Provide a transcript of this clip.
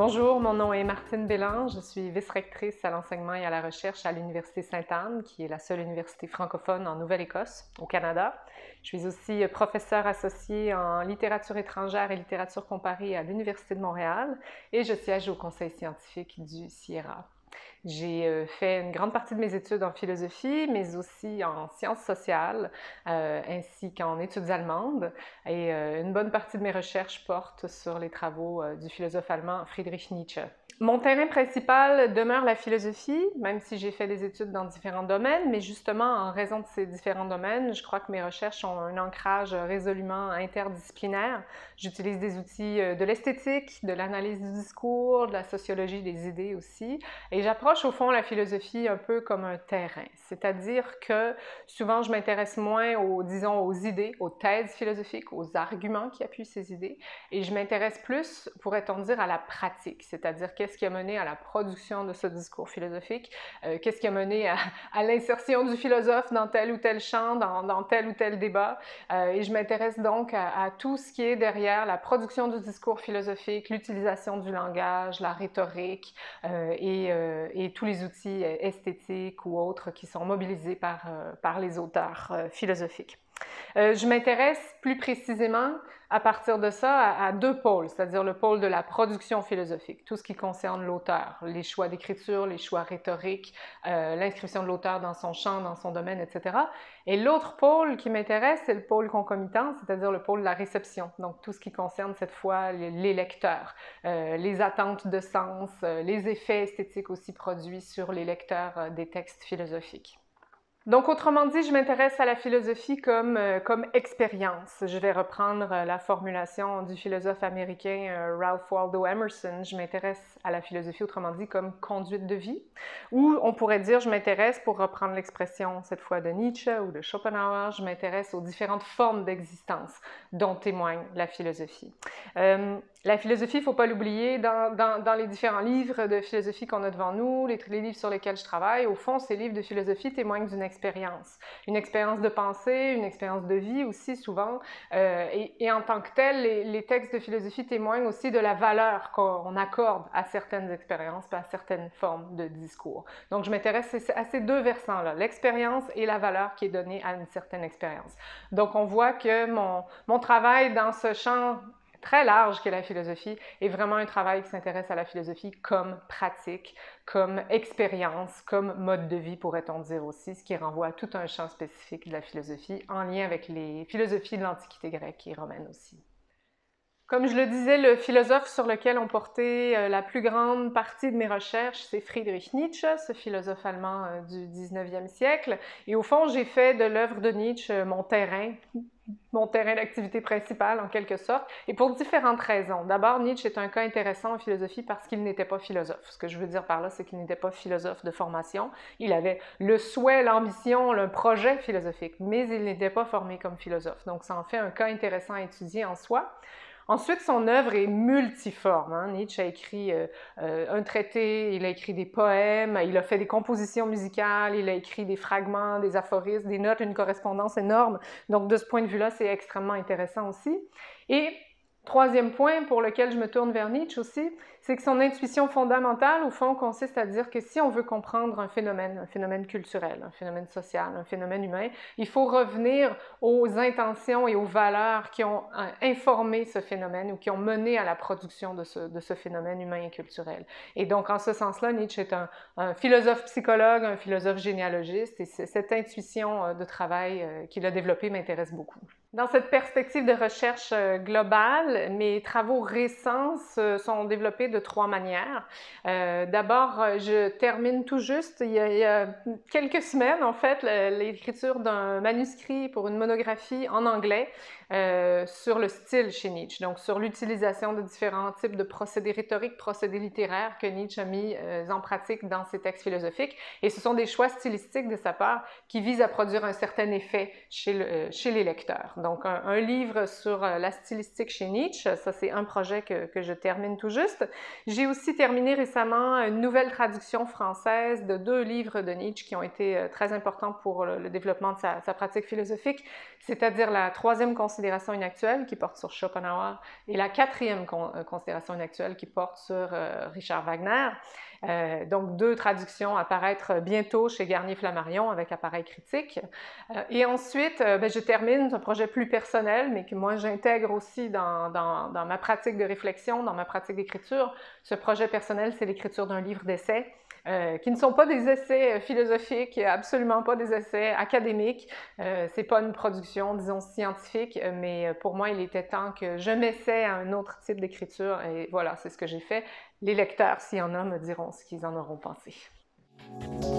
Bonjour, mon nom est Martine Bélan, je suis vice-rectrice à l'enseignement et à la recherche à l'Université Sainte-Anne, qui est la seule université francophone en Nouvelle-Écosse, au Canada. Je suis aussi professeure associée en littérature étrangère et littérature comparée à l'Université de Montréal et je siège au conseil scientifique du Sierra. J'ai fait une grande partie de mes études en philosophie, mais aussi en sciences sociales, ainsi qu'en études allemandes. Et une bonne partie de mes recherches portent sur les travaux du philosophe allemand Friedrich Nietzsche. Mon terrain principal demeure la philosophie, même si j'ai fait des études dans différents domaines, mais justement, en raison de ces différents domaines, je crois que mes recherches ont un ancrage résolument interdisciplinaire. J'utilise des outils de l'esthétique, de l'analyse du discours, de la sociologie des idées aussi, et j'approche au fond la philosophie un peu comme un terrain, c'est-à-dire que souvent je m'intéresse moins disons, aux idées, aux thèses philosophiques, aux arguments qui appuient ces idées, et je m'intéresse plus, pourrait-on dire, à la pratique, c'est-à-dire qu'est-ce qui a mené à la production de ce discours philosophique, qu'est-ce qui a mené à l'insertion du philosophe dans tel ou tel champ, dans tel ou tel débat, et je m'intéresse donc à tout ce qui est derrière la production du discours philosophique, l'utilisation du langage, la rhétorique, et tous les outils esthétiques ou autres qui sont mobilisés par les auteurs philosophiques. Je m'intéresse plus précisément à partir de ça à deux pôles, c'est-à-dire le pôle de la production philosophique, tout ce qui concerne l'auteur, les choix d'écriture, les choix rhétoriques, l'inscription de l'auteur dans son champ, dans son domaine, etc. Et l'autre pôle qui m'intéresse, c'est le pôle concomitant, c'est-à-dire le pôle de la réception, donc tout ce qui concerne cette fois les lecteurs, les attentes de sens, les effets esthétiques aussi produits sur les lecteurs des textes philosophiques. Donc, autrement dit, je m'intéresse à la philosophie comme expérience. Je vais reprendre la formulation du philosophe américain Ralph Waldo Emerson. Je m'intéresse à la philosophie, autrement dit, comme conduite de vie. Ou on pourrait dire, je m'intéresse, pour reprendre l'expression cette fois de Nietzsche ou de Schopenhauer, je m'intéresse aux différentes formes d'existence dont témoigne la philosophie. La philosophie, il ne faut pas l'oublier, dans les différents livres de philosophie qu'on a devant nous, les livres sur lesquels je travaille, au fond, ces livres de philosophie témoignent d'une expérience de pensée, une expérience de vie aussi souvent, et en tant que tel, les textes de philosophie témoignent aussi de la valeur qu'on accorde à certaines expériences, à certaines formes de discours. Donc je m'intéresse à ces deux versants-là, l'expérience et la valeur qui est donnée à une certaine expérience. Donc on voit que mon travail dans ce champ très large qu'est la philosophie est vraiment un travail qui s'intéresse à la philosophie comme pratique, comme expérience, comme mode de vie, pourrait-on dire aussi, ce qui renvoie à tout un champ spécifique de la philosophie en lien avec les philosophies de l'Antiquité grecque et romaine aussi. Comme je le disais, le philosophe sur lequel ont porté la plus grande partie de mes recherches, c'est Friedrich Nietzsche, ce philosophe allemand du 19e siècle. Et au fond, j'ai fait de l'œuvre de Nietzsche mon terrain d'activité principale en quelque sorte, et pour différentes raisons. D'abord, Nietzsche est un cas intéressant en philosophie parce qu'il n'était pas philosophe. Ce que je veux dire par là, c'est qu'il n'était pas philosophe de formation. Il avait le souhait, l'ambition, le projet philosophique, mais il n'était pas formé comme philosophe. Donc ça en fait un cas intéressant à étudier en soi. Ensuite, son œuvre est multiforme. Hein. Nietzsche a écrit un traité, il a écrit des poèmes, il a fait des compositions musicales, il a écrit des fragments, des aphorismes, des notes, une correspondance énorme. Donc, de ce point de vue-là, c'est extrêmement intéressant aussi. Et troisième point pour lequel je me tourne vers Nietzsche aussi, c'est que son intuition fondamentale, au fond, consiste à dire que si on veut comprendre un phénomène culturel, un phénomène social, un phénomène humain, il faut revenir aux intentions et aux valeurs qui ont informé ce phénomène ou qui ont mené à la production de ce phénomène humain et culturel. Et donc, en ce sens-là, Nietzsche est un philosophe psychologue, un philosophe généalogiste, et cette intuition de travail qu'il a développée m'intéresse beaucoup. Dans cette perspective de recherche globale, mes travaux récents se sont développés de trois manières. D'abord, je termine tout juste, il y a quelques semaines en fait, l'écriture d'un manuscrit pour une monographie en anglais sur le style chez Nietzsche, donc sur l'utilisation de différents types de procédés rhétoriques, procédés littéraires que Nietzsche a mis en pratique dans ses textes philosophiques. Et ce sont des choix stylistiques de sa part qui visent à produire un certain effet chez les lecteurs. Donc un livre sur la stylistique chez Nietzsche Nietzsche. Ça, c'est un projet que je termine tout juste. J'ai aussi terminé récemment une nouvelle traduction française de 2 livres de Nietzsche qui ont été très importants pour le développement de sa pratique philosophique, c'est-à-dire la 3e considération inactuelle qui porte sur Schopenhauer et la 4e considération inactuelle qui porte sur Richard Wagner. Donc 2 traductions à paraître bientôt chez Garnier-Flammarion avec Appareil critique. Et ensuite, je termine un projet plus personnel, mais que moi j'intègre aussi dans ma pratique de réflexion, dans ma pratique d'écriture. Ce projet personnel, c'est l'écriture d'un livre d'essais. Qui ne sont pas des essais philosophiques, absolument pas des essais académiques. C'est pas une production, disons, scientifique, mais pour moi, il était temps que je m'essaie à un autre type d'écriture. Et voilà, c'est ce que j'ai fait. Les lecteurs, s'il y en a, me diront ce qu'ils en auront pensé.